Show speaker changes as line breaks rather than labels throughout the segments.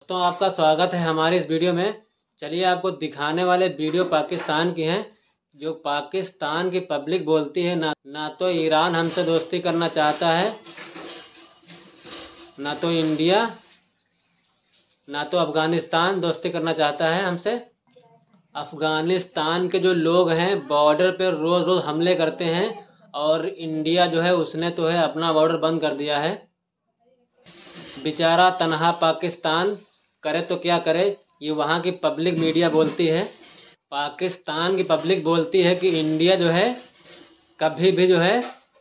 दोस्तों आपका स्वागत है हमारे इस वीडियो में। चलिए आपको दिखाने वाले वीडियो पाकिस्तान की हैं। जो पाकिस्तान की पब्लिक बोलती है ना तो ईरान हमसे दोस्ती करना चाहता है, ना तो इंडिया, ना तो अफ़गानिस्तान दोस्ती करना चाहता है हमसे। अफ़गानिस्तान के जो लोग हैं बॉर्डर पे रोज़ रोज़ हमले करते हैं और इंडिया जो है उसने तो है अपना बॉर्डर बंद कर दिया है। बेचारा तनहा पाकिस्तान करे तो क्या करे, ये वहाँ की पब्लिक मीडिया बोलती है। पाकिस्तान की पब्लिक बोलती है कि इंडिया जो है कभी भी जो है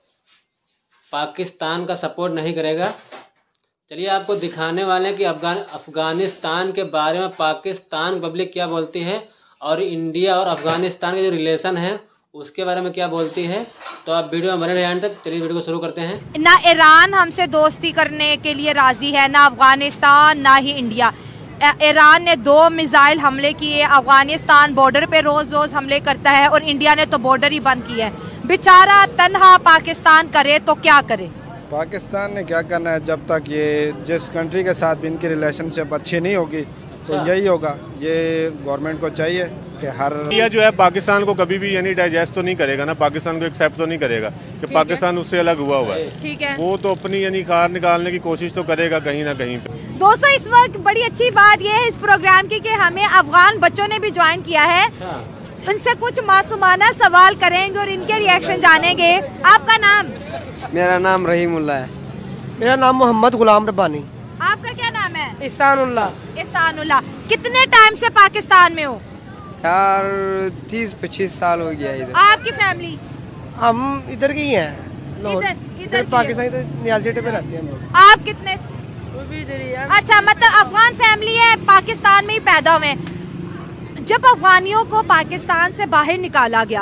पाकिस्तान का सपोर्ट नहीं करेगा। चलिए आपको दिखाने वाले हैं कि अफ़गानिस्तान के बारे में पाकिस्तान पब्लिक क्या बोलती है और इंडिया और अफ़गानिस्तान के जो रिलेशन है उसके बारे में क्या बोलती है। तो आप वीडियो में बने रहिए अंत तक। चलिए वीडियो को शुरू करते हैं।
ना ईरान हमसे दोस्ती करने के लिए राजी है, ना अफगानिस्तान, ना ही इंडिया। ईरान ने 2 मिसाइल हमले किए, अफगानिस्तान बॉर्डर पे रोज रोज हमले करता है और इंडिया ने तो बॉर्डर ही बंद किया है। बेचारा तन्हा पाकिस्तान करे तो क्या करे।
पाकिस्तान ने क्या करना है, जब तक ये जिस कंट्री के साथ भी इनकी रिलेशनशिप अच्छी नहीं होगी तो यही होगा। ये गवर्नमेंट को चाहिए कि हर
इंडिया जो है पाकिस्तान को कभी भी यानी डाइजेस्ट तो नहीं करेगा ना, पाकिस्तान को एक्सेप्ट तो नहीं करेगा कि पाकिस्तान उससे अलग हुआ है।
ठीक है,
वो तो अपनी यानी खार निकालने की कोशिश तो करेगा कहीं ना कहीं पे।
दोस्तों इस वक्त बड़ी अच्छी बात यह है इस प्रोग्राम की कि हमें अफगान बच्चों ने भी ज्वाइन किया है। उनसे कुछ मासूमाना सवाल करेंगे और इनके रिएक्शन जानेंगे। आपका नाम?
मेरा नाम रहीमुल्लाह है।
मेरा नाम मोहम्मद गुलाम रब्बानी।
आपका क्या नाम है?
इसानुल्लाह।
इसानुल्लाह। कितने टाइम से पाकिस्तान में हो?
यार 30-25 साल हो गया इधर।
आपकी फैमिली?
हम इधर के ही हैं, इधर पाकिस्तान, इधर नियाज़ पे रहते हैं हम लोग।
आप कितने? अच्छा, मतलब अफगान फैमिली है, पाकिस्तान में ही पैदा हुए। जब अफगानियों को पाकिस्तान से बाहर निकाला गया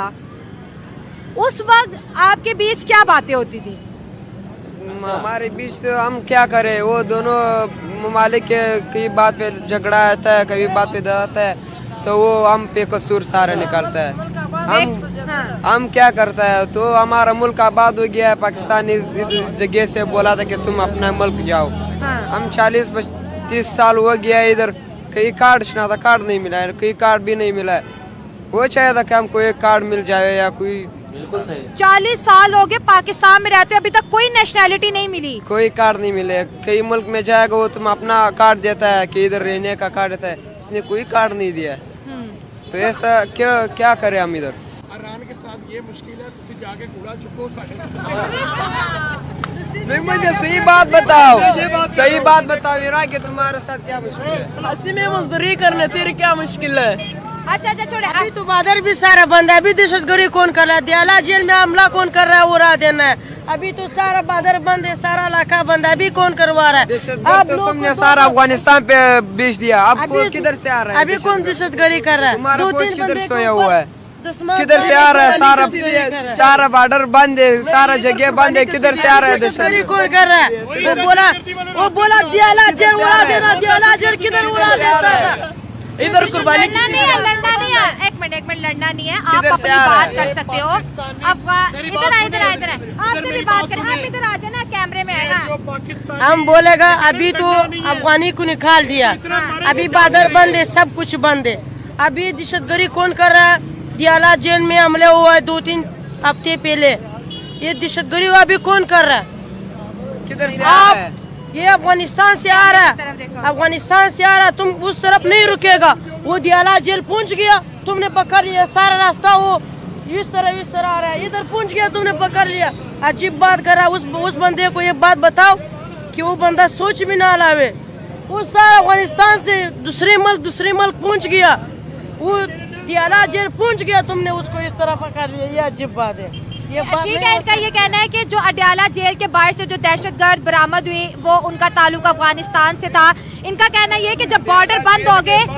उस वक्त आपके बीच क्या बातें होती थी?
हमारे बीच तो हम क्या करें, वो दोनों ममालिक के कई बात पे झगड़ा आता है, कभी बात पे आता है तो वो हम पे कसूर सारा निकालता है। हम क्या करता है, तो हमारा मुल्क आबाद हो गया है। पाकिस्तान इस जगह से बोला था कि तुम अपना मुल्क जाओ। हम 40-35 साल हो गया इधर, कई कार्ड था, कार्ड नहीं मिला है, कई कार्ड भी नहीं मिला है। वो चाहे था कि हमको एक कार्ड मिल जाए या कोई।
40 साल हो गए पाकिस्तान में रहते, अभी तक कोई नेशनैलिटी नहीं मिली,
कोई कार्ड नहीं मिले। कई मुल्क में जाएगा वो तुम अपना कार्ड देता है कि इधर रहने का कार्ड देता है, इसने कोई कार्ड नहीं दिया है। तो ऐसा क्या करें हम इधर।
ईरान के साथ ये मुश्किल है, तुम जाके कूड़ा चुको
नहीं, मुझे सही बात बताओ, सही बात बताओ ईरान के तुम्हारे साथ क्या मुश्किल है?
अस्सी में मजदूरी करने तेरी क्या मुश्किल है?
अच्छा छोड़े,
अभी तो बादर भी सारा बंद है। अभी दहशतगर्दी कौन कर रहा है? दियाला जेल में हमला कौन कर रहा है? उड़ा देना है। अभी तो सारा बादर बंद है, सारा इलाका बंद है। अभी कौन करवा रहा है?
अब तो तुमने सारा अफगानिस्तान पे बेच दिया, अब किधर से आ रहा है?
अभी कौन दहशतगर्दी कर रहा है?
तुम्हारा फौज किधर सोया हुआ है? किधर से आ रहा है? सारा बॉर्डर बंद है, सारा जगह बंद है, किधर से आ रहा है
दहशतगर्दी? कौन कर रहा है? वो बोला दियाला जेल उड़ा देना, दियाला जेल किधर उड़ा देता था? इधर कुर्बानी
लड़ना नहीं है। एक मिनट लड़ना नहीं है, आप अपनी बात कर सकते हो। इधर आपसे भी बात करें। आप इधर आ जाए ना, कैमरे में है ना।
हम बोलेगा अभी तो अफगानी को निकाल दिया, अभी बादर बंद है, सब कुछ बंद है। अभी दहशतगर्दी कौन कर रहा है? दियाला जेल में हमले हुआ है 2-3 हफ्ते पहले, ये दहशतगर्दी अभी कौन कर रहा है?
किधर से आ रहा है?
ये अफगानिस्तान से आ रहा है, अफगानिस्तान से आ रहा है। तुम उस तरफ नहीं रुकेगा, वो दियाला जेल पहुंच गया, तुमने पकड़ लिया। सारा रास्ता वो इस तरह आ रहा है, इधर पहुंच गया, तुमने पकड़ लिया। अजीब बात कर रहा है। उस बंदे को ये बात बताओ कि वो बंदा सोच भी ना लावे। वो सारा अफगानिस्तान से दूसरे मुल्क पहुंच गया, वो दियाला जेल पहुंच गया, तुमने उसको इस तरह पकड़ लिया। ये अजीब बात है। ये
ठीक है, इनका ये कहना है कि जो अडयाला जेल के बाहर से जो दहशतगर्द बरामद हुई वो उनका ताल्लुक अफगानिस्तान से था। इनका कहना ये है कि जब बॉर्डर बंद हो गए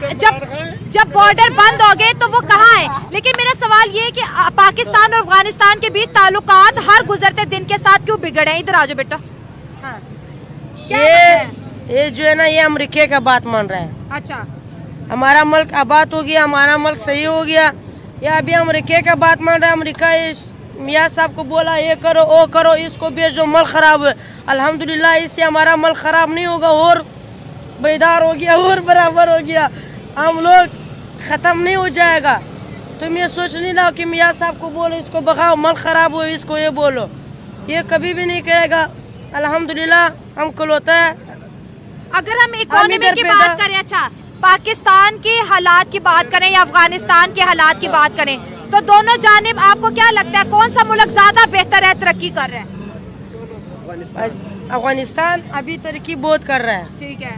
तो वो कहाँ है। लेकिन मेरा सवाल ये है कि पाकिस्तान और अफगानिस्तान के बीच ताल्लुकात हर गुजरते दिन के साथ क्यों बिगड़े हैं? इधर आ जाओ बेटा। हाँ,
ये जो है ना, ये अमेरिका का बात मान रहा है।
अच्छा,
हमारा मुल्क आबाद हो गया, हमारा मुल्क सही हो गया, या अभी अमेरिका का बात मान रहा है। अमेरिका मियाँ साहब को बोला ये करो वो करो, इसको भेजो, मुल्क खराब है। अल्हम्दुलिल्लाह इससे हमारा मुल्क खराब नहीं होगा और बेदार हो गया और बराबर हो गया। हम लोग ख़त्म नहीं हो जाएगा। तुम ये सोच नहीं लो कि मियाँ साहब को बोलो इसको भगाओ, मन ख़राब हो इसको ये बोलो, ये कभी भी नहीं करेगा। अल्हम्दुलिल्लाह हमको होता है।
अगर हम इकोनॉमी की बात करें, अच्छा पाकिस्तान के हालात की बात करें या अफगानिस्तान के हालात की बात करें, तो दोनों जानिब आपको क्या लगता है कौन सा मुल्क ज्यादा बेहतर है, तरक्की कर रहा है?
अफगानिस्तान अभी तरक्की बहुत कर रहा है।
ठीक है,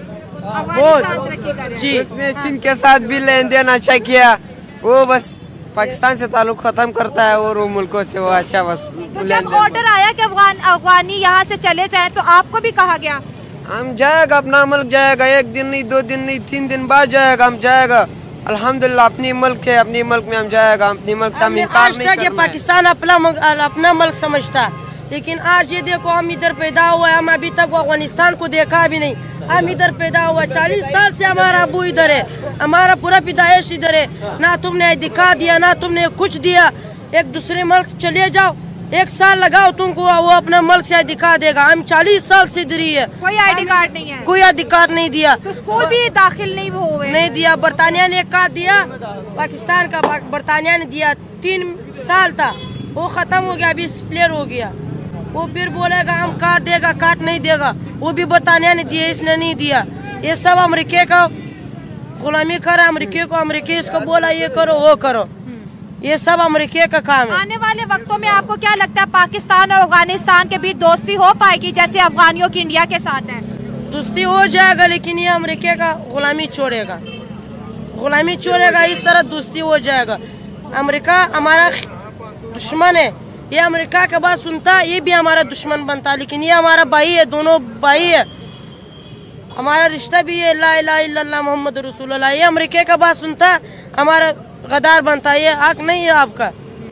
बहुत जी।
उसने चीन के साथ भी लेन देन अच्छा किया, वो बस पाकिस्तान से ताल्लुक खत्म करता है और वो मुल्कों से वो अच्छा बस।
तो जब ऑर्डर आया कि अफगानी यहाँ से चले जाएं, तो आपको भी कहा गया?
हम जाएगा, अपना मुल्क जाएगा, 1 दिन नहीं 2 दिन नहीं 3 दिन बाद जाएगा, हम जाएगा। अल्हम्दुलिल्लाह अपनी मुल्क है, अपनी मुल्क में हम जाएगा, अपनी मुल्क से हम इनकार नहीं करना है।
पाकिस्तान अपना मुल्क समझता है, लेकिन आज ये देखो हम इधर पैदा हुआ है, हम अभी तक अफगानिस्तान को देखा भी नहीं। हम इधर पैदा हुआ, 40 साल से हमारा अबू इधर है, हमारा पूरा पैदाइश इधर है। ना तुमने दिखा दिया, ना तुमने कुछ दिया। एक दूसरे मुल्क चले जाओ, 1 साल लगाओ तुमको, वो अपना मुल्क से दिखा देगा। हम 40 साल से इधर ही है,
कोई ID कार्ड नहीं है,
कोई अधिकार नहीं दिया।
तो स्कूल भी दाखिल नहीं हुए?
नहीं दिया। बरतानिया ने 1 कार्ड दिया, पाकिस्तान का बरतानिया ने दिया, 3 साल था, वो खत्म हो गया, अभी एक्सपायर हो गया। वो फिर बोलेगा हम कार्ड देगा, कार्ड नहीं देगा। वो भी बरतानिया ने दिया, इसने नहीं दिया। ये सब अमेरिके का गुलामी करा, अमेरिके को, अमेरिकी इसको बोला ये करो वो करो, ये सब अमेरिके का काम है।
आने वाले वक्तों में आपको क्या लगता है पाकिस्तान और अफगानिस्तान के बीच दोस्ती हो पाएगी जैसे अफगानियों की इंडिया के साथ है?
दोस्ती हो जाएगा, लेकिन ये अमेरिके का गुलामी छोड़ेगा, गुलामी छोड़ेगा, इस तरह दोस्ती हो जाएगा। अमेरिका हमारा दुश्मन है, ये अमेरिका के बात सुनता ये भी हमारा दुश्मन बनता, लेकिन ये हमारा भाई है, दोनों भाई है, हमारा रिश्ता भी है। ला इलाहा इल्लल्लाह मोहम्मद रसूलुल्लाह। ये अमेरिका का बात सुनता हमारा गद्दार बनता है, ये हक नहीं है आपका।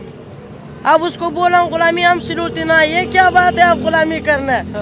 अब उसको बोला गुलामी हम सिलूटी ना, ये क्या बात है, आप गुलामी करना है।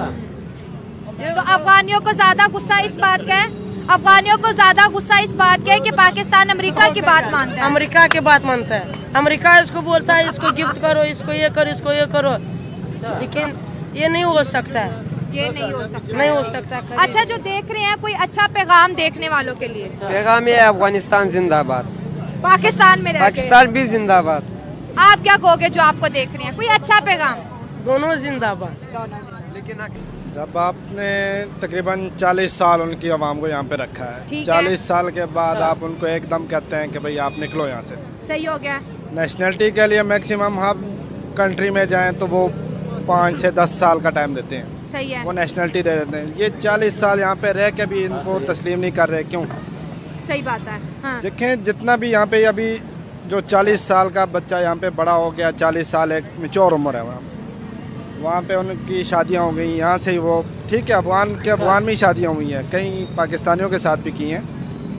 तो अफगानियों को ज्यादा गुस्सा इस बात का है, अफगानियों को ज्यादा गुस्सा इस बात का है कि पाकिस्तान अमेरिका की बात मानता है,
अमेरिका की बात मानता है। अमेरिका इसको बोलता है इसको गिफ्ट करो, इसको ये करो, इसको ये करो, लेकिन ये नहीं हो सकता है,
ये नहीं हो सकता,
नहीं हो सकता।
अच्छा जो देख रहे हैं, कोई अच्छा पैगाम देखने वालों के लिए?
पैगाम ये अफगानिस्तान जिंदाबाद,
पाकिस्तान में
पाकिस्तान भी जिंदाबाद।
आप क्या कहोगे जो आपको देख रहे हैं, कोई अच्छा पैगाम?
दोनों जिंदाबाद।
लेकिन
जब आपने तकरीबन 40 साल उनकी आवाम को यहाँ पे रखा है, 40 साल के बाद आप उनको एकदम कहते हैं कि भाई आप निकलो यहाँ से,
सही हो गया।
नेशनलिटी के लिए मैक्सिमम हम कंट्री में जाएं तो वो 5 से 10 साल का टाइम देते हैं,
सही है,
वो नेशनलिटी दे देते हैं। ये 40 साल यहाँ पे रह के भी इनको तस्लीम नहीं कर रहे, क्यों?
सही बात है। हाँ।
देखें जितना भी यहाँ पे अभी जो 40 साल का बच्चा यहाँ पे बड़ा हो गया, 40 साल एक मैच्योर उम्र है, वहाँ पे उनकी शादियाँ हो गई, यहाँ से ही वो ठीक है, अफगान में ही शादियाँ हुई हैं, कई पाकिस्तानियों के साथ भी की हैं।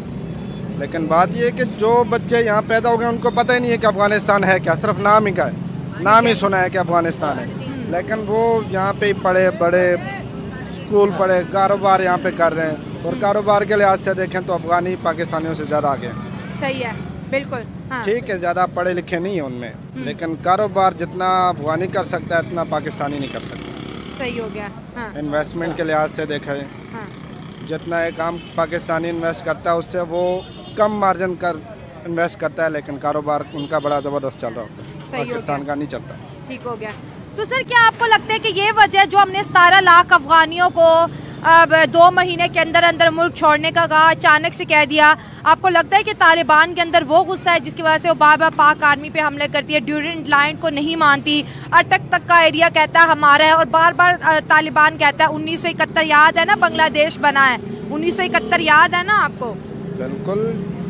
लेकिन बात ये है कि जो बच्चे यहाँ पैदा हो गए उनको पता ही नहीं है कि अफगानिस्तान है क्या, सिर्फ नाम ही का है, नाम ही सुना है कि अफगानिस्तान है, लेकिन वो यहाँ पे पढ़े बड़े, स्कूल पढ़े, कारोबार यहाँ पे कर रहे हैं, और कारोबार के लिहाज से देखें तो अफगानी पाकिस्तानियों से ज़्यादा आगे हैं।
सही है, बिल्कुल। हाँ।
ठीक है, ज़्यादा पढ़े लिखे नहीं है उनमें, लेकिन कारोबार जितना अफगानी कर सकता है इतना पाकिस्तानी नहीं कर सकता।
सही हो गया। हाँ।
इन्वेस्टमेंट के लिहाज से देखा है,
हाँ।
जितना एक आम पाकिस्तानी इन्वेस्ट करता है उससे वो कम मार्जिन कर इन्वेस्ट करता है, लेकिन कारोबार उनका बड़ा ज़बरदस्त चल रहा होता है, पाकिस्तान का नहीं चलता।
ठीक हो गया। तो सर क्या आपको लगता है कि ये वजह जो हमने 17 लाख अफगानियों को अब 2 महीने के अंदर अंदर मुल्क छोड़ने का कहा, अचानक से कह दिया, आपको लगता है कि तालिबान के अंदर वो गुस्सा है जिसकी वजह से वो बार बार पाक आर्मी पे हमले करती है, ड्यूरेंट लाइन को नहीं मानती, अटक तक का एरिया कहता है हमारा है, और बार बार तालिबान कहता है 1971 याद है ना, बांग्लादेश बना है 1971 याद है ना आपको?
बिल्कुल,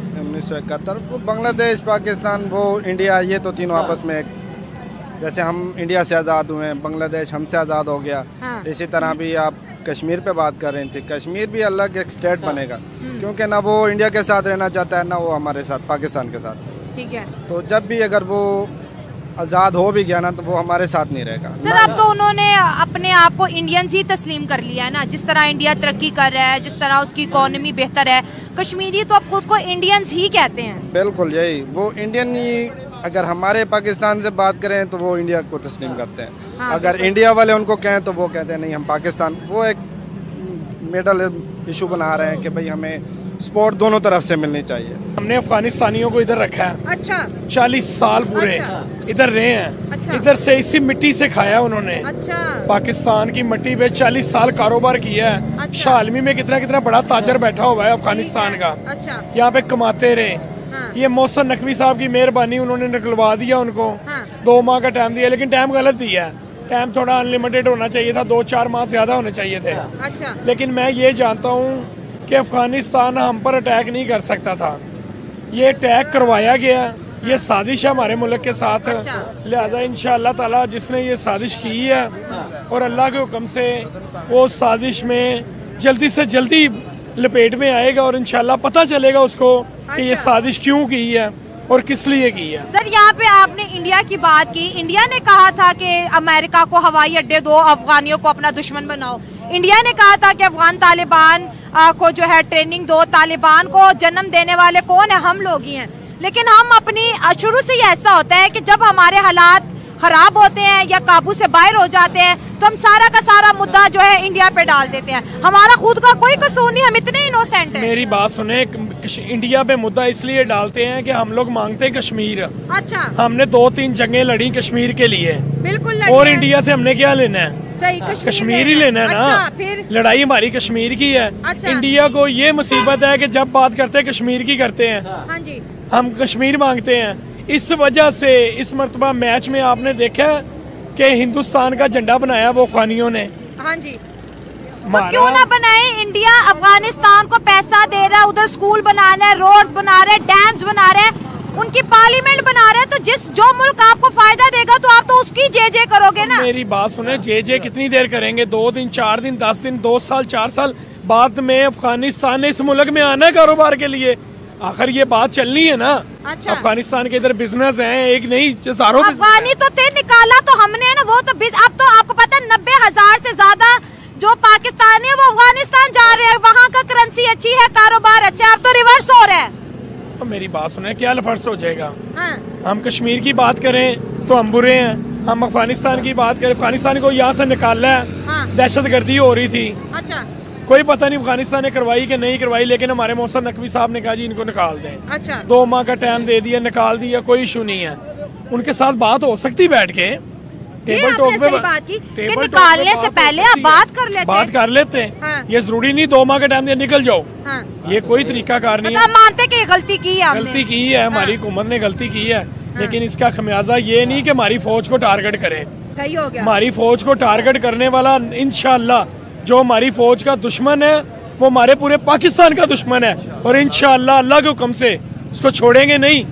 1971 वो बांग्लादेश, पाकिस्तान, वो इंडिया, ये तो तीनों आपस में जैसे हम इंडिया से आज़ाद हुए हैं, बांग्लादेश हमसे आज़ाद हो गया। हाँ। इसी तरह भी आप कश्मीर पे बात कर रही थी, कश्मीर भी अलग एक स्टेट बनेगा, क्योंकि ना वो इंडिया के साथ रहना चाहता है ना वो हमारे साथ, पाकिस्तान के साथ।
ठीक है।
तो जब भी अगर वो आज़ाद हो भी गया ना तो वो हमारे साथ नहीं रहेगा।
सर अब तो उन्होंने अपने आप को इंडियंस ही तस्लीम कर लिया है ना, जिस तरह इंडिया तरक्की कर रहा है, जिस तरह उसकी इकोनॉमी बेहतर है, कश्मीरी तो अब खुद को इंडियंस ही कहते हैं।
बिल्कुल यही, वो इंडियन ही, अगर हमारे पाकिस्तान से बात करें तो वो इंडिया को तस्लीम करते हैं। हाँ, अगर इंडिया वाले उनको कहें तो वो कहते हैं नहीं हम पाकिस्तान, वो एक मिडल इशू बना रहे हैं कि भाई हमें सपोर्ट दोनों तरफ से मिलनी चाहिए।
हमने अफगानिस्तानियों को इधर रखा है।
अच्छा।
40 साल पूरे इधर रहे हैं।
अच्छा।
इधर से इसी मिट्टी से खाया उन्होंने।
अच्छा।
पाकिस्तान की मिट्टी पे 40 साल कारोबार किया है।
अच्छा।
शालमी में कितना कितना बड़ा ताजर बैठा हुआ है अफगानिस्तान का।
अच्छा।
यहाँ पे कमाते रहे।
हाँ।
ये मोहसिन नकवी साहब की मेहरबानी, उन्होंने निकलवा दिया उनको।
हाँ।
2 माह का टाइम दिया, लेकिन टाइम गलत दिया है। टाइम थोड़ा अनलिमिटेड होना चाहिए था, 2-4 माह ज्यादा होने चाहिए थे।
अच्छा।
लेकिन मैं ये जानता हूँ कि अफगानिस्तान हम पर अटैक नहीं कर सकता था। ये अटैक करवाया गया, ये साजिश है हमारे मुल्क के साथ।
अच्छा।
लिहाजा इंशाअल्लाह ताला जिसने ये साजिश की है और अल्लाह के हुक्म से वो साजिश में जल्दी से जल्दी लपेट में आएगा और इंशाअल्लाह पता चलेगा उसको कि ये साजिश क्यों की है और किस लिए की है।
सर यहाँ पे आपने इंडिया की बात की। इंडिया ने कहा था कि अमेरिका को हवाई अड्डे दो, अफगानियों को अपना दुश्मन बनाओ। इंडिया ने कहा था कि अफगान तालिबान को जो है ट्रेनिंग दो। तालिबान को जन्म देने वाले कौन है? हम लोग ही हैं। लेकिन हम अपनी शुरू से ही ऐसा होता है कि जब हमारे हालात खराब होते हैं या काबू से बाहर हो जाते हैं तो हम सारा का सारा मुद्दा जो है इंडिया पे डाल देते हैं। हमारा खुद का कोई कसूर नहीं, हम इतने इनोसेंट हैं।
मेरी बात सुने, इंडिया पे मुद्दा इसलिए डालते हैं कि हम लोग मांगते हैं कश्मीर।
अच्छा।
हमने 2-3 जंगें लड़ी कश्मीर के लिए।
बिल्कुल।
और इंडिया से हमने क्या लेना है?
सही,
कश्मीर ही लेना है ना।
अच्छा, फिर
लड़ाई हमारी कश्मीर की है।
अच्छा।
इंडिया को ये मुसीबत है कि जब बात करते हैं कश्मीर की करते हैं।
हाँ जी।
हम कश्मीर मांगते हैं। इस वजह से इस मर्तबा मैच में आपने देखा कि हिंदुस्तान का झंडा बनाया वो अफगानियों ने।
हाँ जी। तो क्यों ना बनाए? इंडिया अफगानिस्तान को पैसा दे रहा है, उधर स्कूल बनाना है, रोड्स बना रहे हैं, डैम्स बना रहे हैं, उनकी पार्लियामेंट बना रहे हैं। तो जो मुल्क आपको फायदा देगा तो आप तो उसकी जे करोगे ना।
मेरी बात सुने, जे कितनी देर करेंगे? 2 दिन, 4 दिन, 10 दिन, 2 साल, 4 साल बाद में अफगानिस्तान ने इस मुल्क में आना है कारोबार के लिए। आखिर ये बात चलनी है ना।
अच्छा।
अफगानिस्तान के इधर बिजनेस है, एक नहीं हजारों
अफगानी तो निकाला तो हमने ना, वो तो अब तो आपको पता है 90,000 से ज्यादा जो पाकिस्तानी है वो अफगानिस्तान जा रहे हैं। वहाँ का करेंसी अच्छी है, कारोबार अच्छा है। अब तो रिवर्स हो रहा है।
तो मेरी बात सुने, क्या लफर्स हो जाएगा?
हाँ।
हम कश्मीर की बात करें तो हम बुरे हैं, हम अफगानिस्तान की बात करें, अफगानिस्तान को यहाँ से निकालना है।
हाँ।
दहशतगर्दी हो रही थी।
अच्छा।
कोई पता नहीं अफगानिस्तान ने करवाई कि नहीं करवाई, लेकिन हमारे मोहसिन नकवी साहब ने कहा जी इनको निकाल दें।
अच्छा।
2 माह का टाइम दे दिया, निकाल दिया, कोई इशू नहीं है। उनके साथ बात हो सकती बैठ के, टेबल टॉक पे
बात की कि निकालने से पहले आप बात कर लेते हैं।
हाँ। ये जरूरी नहीं 2 माह का टाइम दिया निकल जाओ।
हाँ।
ये कोई तरीका कार नहीं है।
मानते कि गलती की है,
गलती की है, हमारी हुकूमत ने गलती की है। लेकिन इसका खमियाजा ये नहीं कि हमारी फौज को टारगेट करें।
सही हो गया।
हमारी फौज को टारगेट करने वाला इंशाअल्लाह जो हमारी फौज का दुश्मन है वो हमारे पूरे पाकिस्तान का दुश्मन है। और इंशाअल्लाह अल्लाह के हुक्म से उसको छोड़ेंगे नहीं।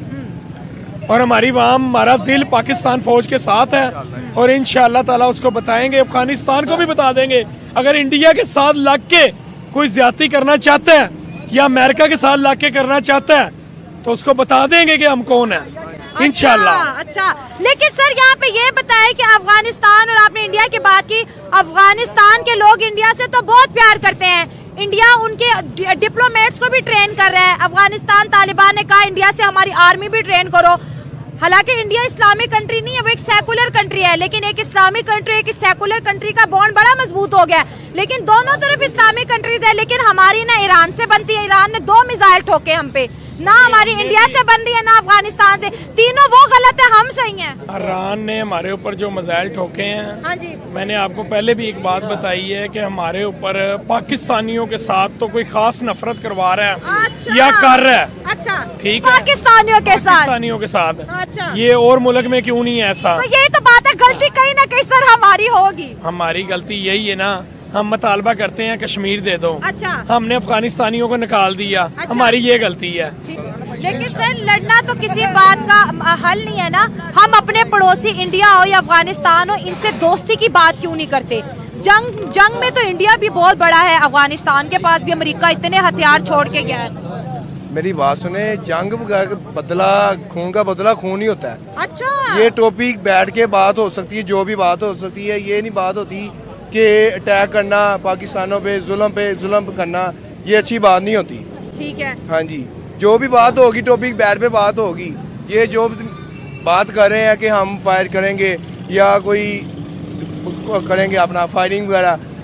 और हमारा दिल पाकिस्तान फौज के साथ है और इंशाअल्लाह ताला उसको बताएंगे, अफगानिस्तान को भी बता देंगे। अगर इंडिया के साथ लग के कोई ज्यादती करना चाहता है या अमेरिका के साथ लग के करना चाहता है तो उसको बता देंगे कि हम कौन है इंशाअल्लाह।
अच्छा, लेकिन सर यहाँ पे ये बताया कि अफगानिस्तान, और आपने इंडिया की बात की, अफगानिस्तान के लोग इंडिया से तो बहुत प्यार करते हैं। इंडिया उनके डिप्लोमेट्स को भी ट्रेन कर रहा है। अफगानिस्तान तालिबान ने कहा इंडिया से हमारी आर्मी भी ट्रेन करो। हालांकि इंडिया इस्लामिक कंट्री नहीं है, वो एक सेकुलर कंट्री है, लेकिन एक इस्लामिक कंट्री एक सेकुलर कंट्री का बॉन्ड बड़ा मजबूत हो गया है। लेकिन दोनों तरफ इस्लामिक कंट्रीज है, लेकिन हमारी ना ईरान से बनती है। ईरान ने 2 मिसाइल ठोके हम पे, ना हमारी इंडिया से बन रही है ना अफगानिस्तान से। तीनों वो गलत है, हम सही हैं।
ईरान ने हमारे ऊपर जो मिसाइल ठोके हैं,
हाँ जी,
मैंने आपको पहले भी एक बात बताई है कि हमारे ऊपर पाकिस्तानियों के साथ तो कोई खास नफरत करवा रहा है।
अच्छा,
या कर रहा है।
अच्छा,
ठीक है,
पाकिस्तानियों के
साथ।
अच्छा,
ये और मुल्क में क्यों नहीं है ऐसा?
तो यही तो बात है, गलती कहीं ना कहीं सर हमारी होगी।
हमारी गलती यही है ना, हम मुतालबा करते हैं कश्मीर दे दो।
अच्छा,
हमने अफगानिस्तानियों को निकाल दिया।
अच्छा,
हमारी ये गलती है।
लेकिन सर लड़ना तो किसी बात का हल नहीं है ना। हम अपने पड़ोसी इंडिया हो या अफगानिस्तान हो, इनसे दोस्ती की बात क्यों नहीं करते? जंग में तो इंडिया भी बहुत बड़ा है, अफगानिस्तान के पास भी अमेरिका इतने हथियार छोड़ के गया है।
मेरी बात सुने, जंग बदला खून का बदला खून ही होता है।
अच्छा,
ये टॉपिक बैठ के बात हो सकती है, जो भी बात हो सकती है। ये नहीं बात होती कि अटैक करना, पाकिस्तानों पे जुल्म करना, ये अच्छी बात नहीं होती।
ठीक है,
हाँ जी, जो भी बात होगी टॉपिक बैठ पे बात होगी। ये जो बात कर रहे हैं कि हम फायर करेंगे या कोई करेंगे अपना फायरिंग वगैरह,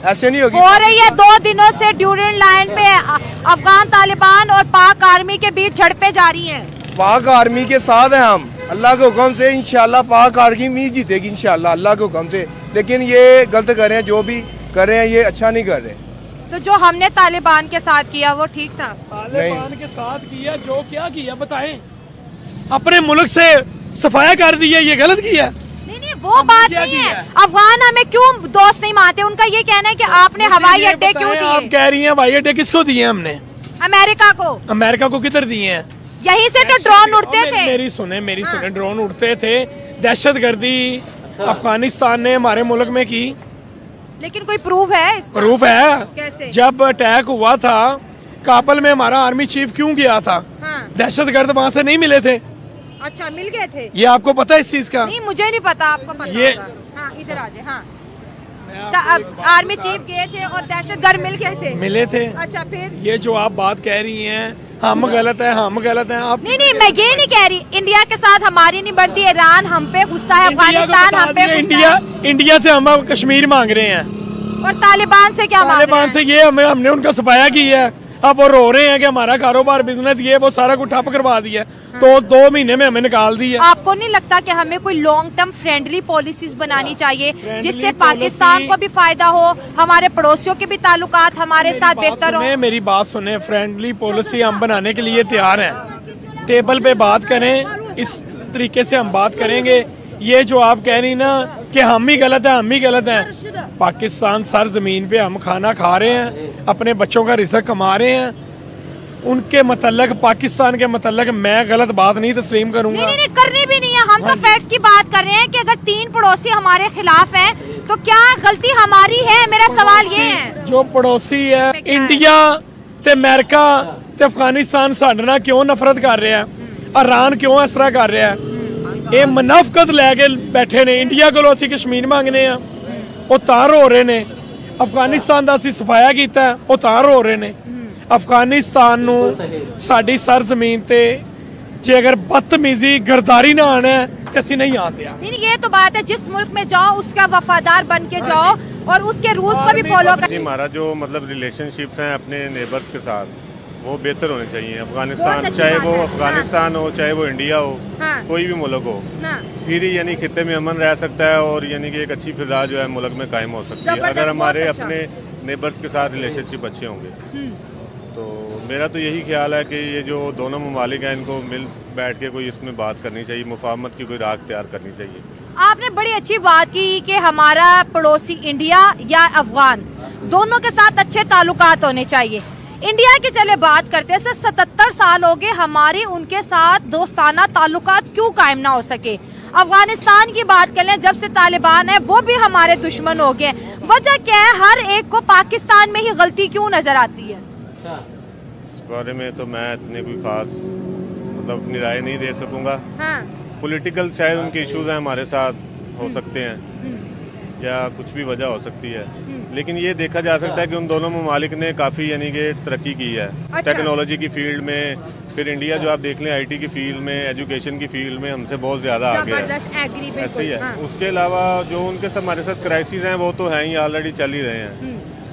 ऐसे नहीं होगी।
हो रही है 2 दिनों से ड्यूरिंग लाइन पे अफगान तालिबान और पाक आर्मी के बीच झड़पें जारी हैं।
पाक आर्मी के साथ हैं हम, अल्लाह के हुक्म से इंशाल्लाह पाक आर्मी जीतेगी इंशाल्लाह अल्लाह के हुक्म से। लेकिन ये गलत कर रहे हैं, जो भी कर रहे हैं ये अच्छा नहीं कर रहे।
तो जो हमने तालिबान के साथ किया वो ठीक था?
तालिबान के साथ किया जो क्या किया बताएं? अपने मुल्क से सफाया कर दिया, ये गलत किया?
नहीं वो बात नहीं है। अफगान हमें क्यों दोस्त नहीं मानते? उनका ये कहना है कि आपने हवाई अड्डे क्यों दिए?
आप कह रही हैं हवाई अड्डे किसको दिए हमने?
अमेरिका को।
अमेरिका को किधर दिए हैं?
यहीं से तो ड्रोन उड़ते थे।
मेरी सुने ड्रोन उड़ते थे। दहशतगर्दी अफगानिस्तान ने हमारे मुल्क में की,
लेकिन कोई प्रूफ है इसका?
प्रूफ है।
कैसे?
जब अटैक हुआ था काबुल में, हमारा आर्मी चीफ क्यों गया था? दहशतगर्द वहाँ से नहीं मिले थे।
अच्छा, मिल गए थे?
ये आपको पता है इस चीज का?
नहीं मुझे नहीं पता, आपको पता
ये
हाँ, इधर आ जाए। हाँ, आर्मी चीफ गए थे और दहशतगर्द मिल गए थे?
मिले थे।
अच्छा, फिर
ये जो आप बात कह रही हैं हम गलत है, हम गलत है, आप
नहीं मैं ये नहीं कह रही। इंडिया के साथ हमारी नहीं बढ़ती, ईरान हम पे गुस्सा है, अफगानिस्तान हम पे गुस्सा है।
इंडिया से हम कश्मीर मांग रहे हैं
और तालिबान से क्या मांग रहे हैं?
तालिबान से ये हमने उनका सफाया किया है। अब वो रो रहे हैं कि हमारा कारोबार बिजनेस ये वो सारा कुछ ठप करवा दिया। तो 2 महीने में हमें निकाल दिया।
आपको नहीं लगता कि हमें कोई लॉन्ग टर्म फ्रेंडली पॉलिसीज बनानी चाहिए जिससे पाकिस्तान को भी फायदा हो, हमारे पड़ोसियों के भी ताल्लुकात हमारे साथ बेहतर हो?
मेरी बात सुने, फ्रेंडली पॉलिसी हम बनाने के लिए तैयार हैं। टेबल पे बात करें, इस तरीके से हम बात करेंगे। ये जो आप कह रही ना कि हम ही गलत हैं, पाकिस्तान सर जमीन पे हम खाना खा रहे हैं, अपने बच्चों का रिज़्क कमा रहे हैं। उनके मतलब पाकिस्तान के मतलब मैं गलत बात नहीं तस्लीम करूंगा।
नहीं करनी भी नहीं है। हम तो फैक्ट्स की बात कर रहे हैं कि अगर 3 पड़ोसी हमारे खिलाफ हैं तो क्या गलती हमारी है? मेरा सवाल ये है।
जो पड़ोसी है इंडिया ते अमेरिका ते अफगानिस्तान साडे नाल क्यों नफरत कर रहा है? ईरान क्यों इस तरह कर रहा है? ये मुनाफकत लैके बैठे ने। इंडिया को असीं कश्मीर मांगने आ, वो तां रो रहे ने। अफगानिस्तान दा असीं सफाया कीता, वो तां रो रहे ने। अफगानिस्तान नू साडी सर जमीन ते जे अगर बदतमीजी गरदारी ना आना है तो असीं नहीं आन दिया।
नहीं ये तो बात है, जिस मुल्क में जाओ उसका वफादार बन के जाओ और उसके रूल्स को भी फॉलो करें।
हमारा जो मतलब रिलेशनशिप्स हैं अपने नेबर्स के साथ वो बेहतर होने चाहिए। अफगानिस्तान चाहे वो अफगानिस्तान हो चाहे वो इंडिया हो, कोई भी मुल्क हो, फिर ही यानी खित्ते में अमन रह सकता है और यानी कि एक अच्छी फिजा जो है मुल्क में कायम हो सकती है अगर हमारे अपने नेबर्स के साथ रिलेशनशिप अच्छे होंगे। तो मेरा तो यही ख्याल है कि ये जो दोनों ममालिक हैं इनको मिल बैठ के कोई इसमें बात करनी चाहिए, मुफाहमत की कोई राह तैयार करनी चाहिए।
आपने बड़ी अच्छी बात की कि हमारा पड़ोसी इंडिया या अफगान दोनों के साथ अच्छे ताल्लुकात होने चाहिए। इंडिया की चले बात करते हैं, 77 साल हो गए हमारे उनके साथ दोस्ताना ताल्लुकात क्यों कायम ना हो सके? अफगानिस्तान की बात कर लें, जब से तालिबान है वो भी हमारे दुश्मन हो गए। वजह क्या है? हर एक को पाकिस्तान में ही गलती क्यों नजर आती है?
इस बारे में तो मैं इतने कोई खास मतलब अपनी राय नहीं दे सकूंगा। पॉलिटिकल शायद उनके इश्यूज हैं हमारे साथ हो सकते हैं या कुछ भी वजह हो सकती है, लेकिन ये देखा जा सकता है कि उन दोनों ममालिक ने काफ़ी यानी कि तरक्की की है। टेक्नोलॉजी की फील्ड में, फिर इंडिया जो आप देख लें आईटी की फील्ड में, एजुकेशन की फील्ड में हमसे बहुत ज़्यादा आगे है। ऐसे ही है। उसके अलावा जो उनके हमारे साथ क्राइसिस हैं वो तो हैं ही, ऑलरेडी चल ही रहे हैं।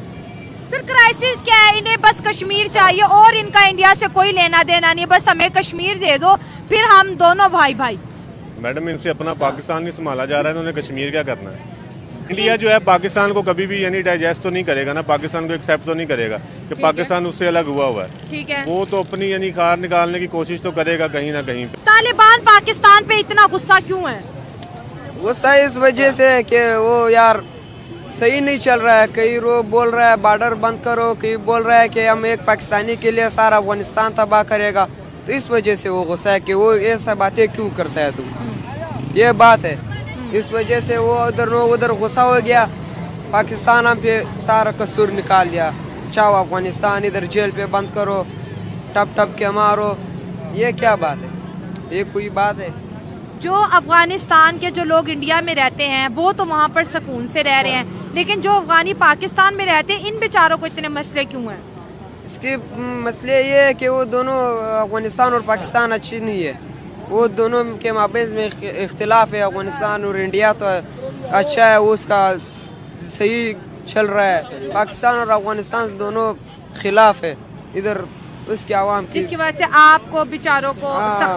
सर क्राइसिस क्या है? इन्हें बस कश्मीर चाहिए और इनका इंडिया से कोई लेना देना नहीं, बस हमें कश्मीर दे दो फिर हम दोनों भाई भाई।
मैडम इनसे अपना पाकिस्तान नहीं संभाला जा रहा है, उन्हें कश्मीर क्या करना है? इंडिया जो है पाकिस्तान को कभी भी यानी डाइजेस्ट तो नहीं करेगा ना, पाकिस्तान को एक्सेप्ट तो नहीं करेगा कि पाकिस्तान उससे अलग हुआ हुआ है।
ठीक है,
वो तो अपनी यानी खार निकालने की कोशिश तो करेगा कहीं ना कहीं पे।
तालिबान पाकिस्तान पे इतना गुस्सा क्यों है?
गुस्सा इस वजह से कि वो यार सही नहीं चल रहा है। कई वो बोल रहा है बॉर्डर बंद करो, कई बोल रहा है कि हम एक पाकिस्तानी के लिए सारा अफगानिस्तान तबाह करेगा। तो इस वजह से वो गुस्सा है कि वो ऐसा बातें क्यों करता है तू, ये बात है। इस वजह से वो उधर गुस्सा हो गया, पाकिस्तान हम पे सारा कसूर निकाल लिया। चाहो अफगानिस्तान इधर जेल पे बंद करो, टप टप के मारो, ये क्या बात है? ये कोई बात है?
जो अफगानिस्तान के जो लोग इंडिया में रहते हैं वो तो वहाँ पर सुकून से रह रहे हैं, लेकिन जो अफगानी पाकिस्तान में रहते हैं इन बेचारों को इतने मसले क्यों हैं?
इसके मसले ये है कि वो दोनों अफगानिस्तान और पाकिस्तान अच्छी नहीं है, वो दोनों के माबेन में इख्तिलाफ है। अफगानिस्तान और इंडिया तो अच्छा है, वो उसका सही चल रहा है। पाकिस्तान और अफगानिस्तान दोनों खिलाफ है इधर उसके आवाम की,
जिसकी वजह से आपको बेचारों को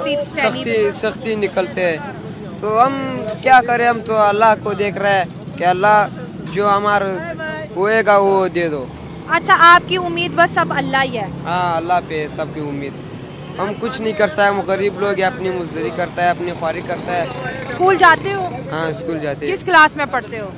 सख्ती निकलते हैं। तो हम क्या करें, हम तो अल्लाह को देख रहे हैं कि अल्लाह जो हमारा होएगा वो दे दो।
अच्छा, आपकी उम्मीद बस सब अल्लाह ही है?
हाँ, अल्लाह पे सबकी उम्मीद। हम कुछ नहीं कर सकते, हम गरीब लोग हैं, अपनी मजदूरी करता है, अपनी ख्वारी करता है।
स्कूल जाते हो?
हाँ, स्कूल जाते हैं।
किस क्लास में पढ़ते हो?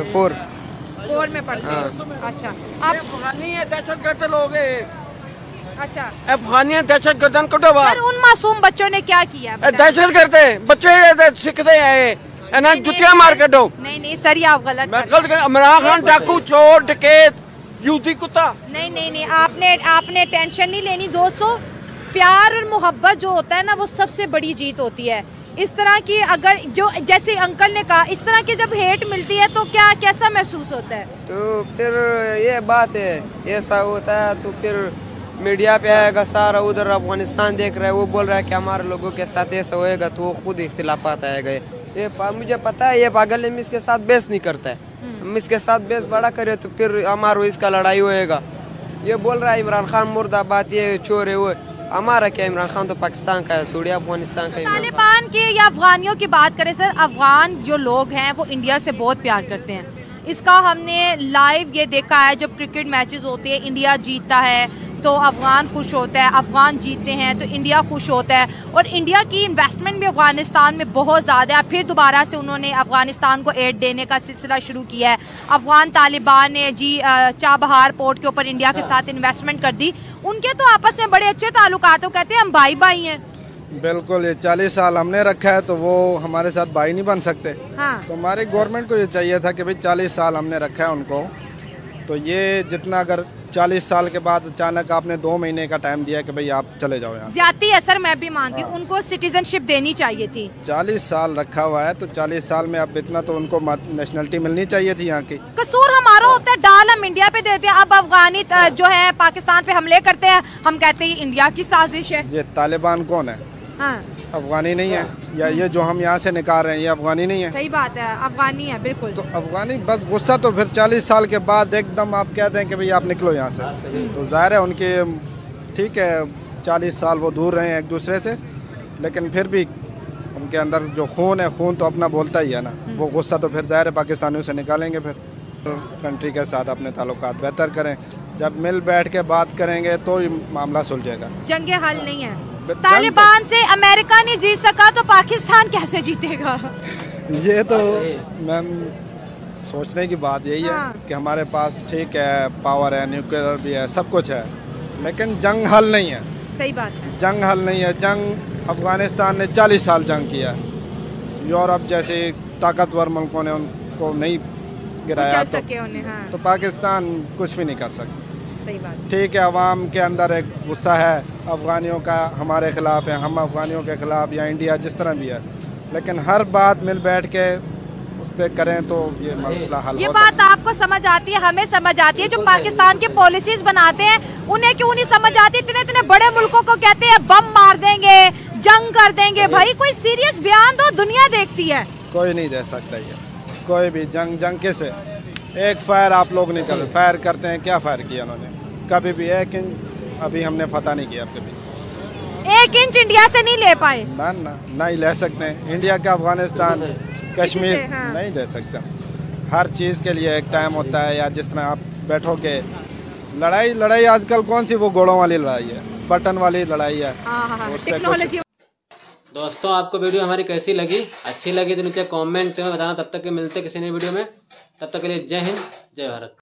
4
में पढ़ते हो। अच्छा, आप
दहशतगर्द लोग हैं।
अच्छा,
अफगानियत दहशतगर्दन को
सर उन मासूम बच्चों ने क्या किया?
दहशत करते बच्चे सीखते हैं ना, जुतियां मार के दो।
नहीं सर, ये आप गलत
इमरान खान डाकू, चोर, डकैत, यूती कुत्ता।
नहीं, आपने टेंशन नहीं लेनी दोस्तों। प्यार और मोहब्बत जो होता है ना, वो सबसे बड़ी जीत होती है। इस तरह की अगर जो जैसे अंकल ने कहा, इस तरह की जब हेट मिलती है तो कैसा महसूस होता है?
तो फिर ये बात है, ऐसा होता है तो फिर मीडिया पे आएगा सारा, उधर अफगानिस्तान देख रहा है, वो बोल रहा है कि हमारे लोगों के साथ ऐसा होएगा, तो वो खुद इख्तिलाफात आएगा। ये मुझे पता है, ये पागल है, इसके साथ बहस नहीं करता है। हम इसके साथ बहस बड़ा करे तो फिर हमारा इसका लड़ाई होएगा। ये बोल रहा है इमरान खान मुर्दाबाद, ये चोर है, वो हमारा क्या, इमरान खान तो पाकिस्तान का है, थोड़ी अफगानिस्तान का।
तालिबान के या अफगानियों की बात करें सर, अफगान जो लोग हैं वो इंडिया से बहुत प्यार करते हैं। इसका हमने लाइव ये देखा है, जब क्रिकेट मैचेस होते हैं, इंडिया जीतता है तो अफगान खुश होता है, अफगान जीतते हैं तो इंडिया खुश होता है। और इंडिया की इन्वेस्टमेंट भी अफगानिस्तान में बहुत ज़्यादा है। फिर दोबारा से उन्होंने अफगानिस्तान को एड देने का सिलसिला शुरू किया है। अफगान तालिबान ने चाबहार पोर्ट के ऊपर इंडिया के साथ इन्वेस्टमेंट कर दी। उनके तो आपस में बड़े अच्छे ताल्लुकात, कहते हैं हम भाई भाई हैं।
बिल्कुल, ये 40 साल हमने रखा है तो वो हमारे साथ भाई नहीं बन सकते।
हाँ।
तो हमारी गवर्नमेंट को ये चाहिए था कि भाई 40 साल हमने रखा है उनको, तो ये जितना अगर 40 साल के बाद अचानक आपने 2 महीने का टाइम दिया कि भाई आप चले जाओ यहाँ,
ज्यादती है सर, मैं भी मानती हूँ। उनको सिटीजनशिप देनी चाहिए थी।
40 साल रखा हुआ है तो 40 साल में अब इतना तो उनको नेशनलिटी मिलनी चाहिए थी यहाँ की।
कसूर हमारा होता है, डाल हम इंडिया पे देते हैं। अब अफगानी जो है पाकिस्तान पे हमले करते हैं, हम कहते हैं इंडिया की साजिश है।
ये तालिबान कौन है?
हाँ।
अफगानी नहीं है, या ये जो हम यहाँ से निकाल रहे हैं ये अफगानी नहीं है?
सही बात है, अफगानी है बिल्कुल।
तो अफगानी बस गुस्सा, तो फिर 40 साल के बाद एकदम आप कहते हैं कि भाई आप निकलो यहाँ से, तो जाहिर है उनके ठीक है 40 साल वो दूर रहे हैं एक दूसरे से, लेकिन फिर भी उनके अंदर जो खून है, खून तो अपना बोलता ही है ना। वो गुस्सा तो फिर जाहिर है पाकिस्तानियों से निकालेंगे। फिर तो कंट्री के साथ अपने ताल्लुकात बेहतर करें, जब मिल बैठ के बात करेंगे तो मामला सुलझेगा।
जंगे हल नहीं है। तालिबान से अमेरिका नहीं जीत सका तो पाकिस्तान कैसे जीतेगा?
ये तो मैम सोचने की बात यही है कि हमारे पास ठीक है पावर है, न्यूक्लियर भी है, सब कुछ है, लेकिन जंग हल नहीं है।
सही बात है,
जंग हल नहीं है। जंग अफगानिस्तान ने 40 साल जंग किया है, यूरोप जैसे ताकतवर मुल्कों ने उनको नहीं गिराया, तो पाकिस्तान कुछ भी नहीं कर सकता।
सही बात।
ठीक है, अवाम के अंदर एक गुस्सा है अफगानियों का, हमारे खिलाफ है, हम अफगानियों के खिलाफ, या इंडिया जिस तरह भी है, लेकिन हर बात मिल बैठ के उस पर करें तो ये मसला हल हो सकता है।
ये बात आपको समझ आती है, हमें समझ आती है। जो पाकिस्तान की पॉलिसीज बनाते हैं उन्हें क्यों नहीं समझ आती? इतने बड़े मुल्कों को कहते हैं बम मार देंगे, जंग कर देंगे। भाई कोई सीरियस बयान दो, दुनिया देखती है।
कोई नहीं दे सकता ये, कोई भी। जंग कैसे? एक फायर आप लोग निकल फायर करते हैं, क्या फायर किया उन्होंने? कभी भी 1 इंच अभी हमने फतह नहीं किया कभी।
1 इंच इंडिया से नहीं ले पाए
ना, नहीं ले सकते हैं। इंडिया का अफगानिस्तान, कश्मीर नहीं दे सकता। हर चीज़ के लिए एक टाइम होता है, या जिस तरह आप बैठोगे। लड़ाई आजकल कौन सी वो घोड़ों वाली लड़ाई है, बटन वाली लड़ाई है।
टेक्नोलॉजी।
दोस्तों आपको वीडियो हमारी कैसी लगी? अच्छी लगी तो नीचे कमेंट में बताना। तब तक के मिलते किसी नई वीडियो में, तब तक के लिए जय हिंद, जय भारत।